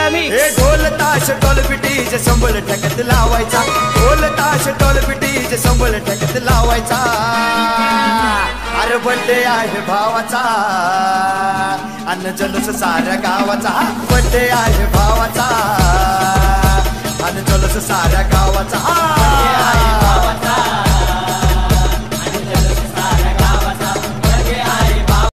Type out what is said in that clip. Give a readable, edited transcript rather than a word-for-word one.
हे ढोल ताश टोल पिटीज संबळ ठेक्यात लावायचा, ढोल ताश टोल पिटीज संबळ ठेक्यात लावायचा। अरे बर्थडे आहे भावाचा अन जल्लोष साऱ्या गावाचा, बर्थडे आहे भावाचा अन जल्लोष साऱ्या गावाचा।